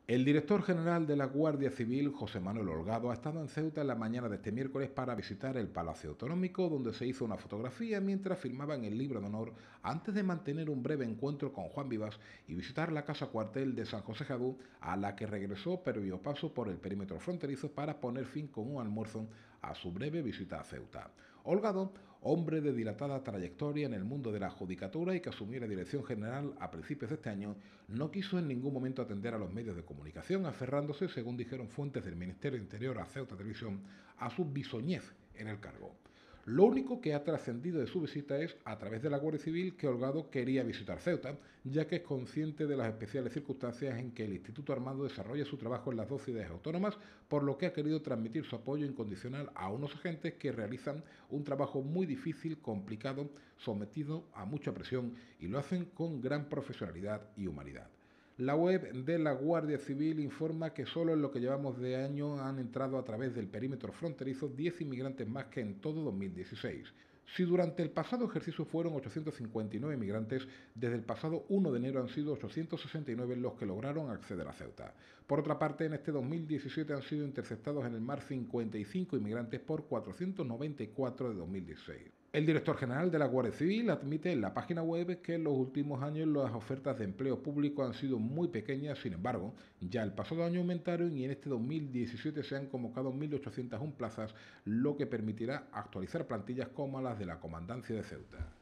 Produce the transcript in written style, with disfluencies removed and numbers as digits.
El director general de la Guardia Civil, José Manuel Holgado, ha estado en Ceuta en la mañana de este miércoles para visitar el Palacio Autonómico, donde se hizo una fotografía mientras firmaban el libro de honor antes de mantener un breve encuentro con Juan Vivas y visitar la casa cuartel de San José Jadú, a la que regresó previo paso por el perímetro fronterizo para poner fin con un almuerzo a su breve visita a Ceuta. Holgado, hombre de dilatada trayectoria en el mundo de la judicatura y que asumió la dirección general a principios de este año, no quiso en ningún momento atender a los medios de comunicación, aferrándose, según dijeron fuentes del Ministerio de Interior a Ceuta Televisión, a su bisoñez en el cargo. Lo único que ha trascendido de su visita es, a través de la Guardia Civil, que Holgado quería visitar Ceuta, ya que es consciente de las especiales circunstancias en que el Instituto Armado desarrolla su trabajo en las dos ciudades autónomas, por lo que ha querido transmitir su apoyo incondicional a unos agentes que realizan un trabajo muy difícil, complicado, sometido a mucha presión y lo hacen con gran profesionalidad y humanidad. La web de la Guardia Civil informa que solo en lo que llevamos de año han entrado a través del perímetro fronterizo 10 inmigrantes más que en todo 2016. Si durante el pasado ejercicio fueron 859 inmigrantes, desde el pasado 1 de enero han sido 869 los que lograron acceder a Ceuta. Por otra parte, en este 2017 han sido interceptados en el mar 55 inmigrantes por 494 de 2016. El director general de la Guardia Civil admite en la página web que en los últimos años las ofertas de empleo público han sido muy pequeñas, sin embargo, ya el pasado año aumentaron y en este 2017 se han convocado 1.801 plazas, lo que permitirá actualizar plantillas como las de la Comandancia de Ceuta.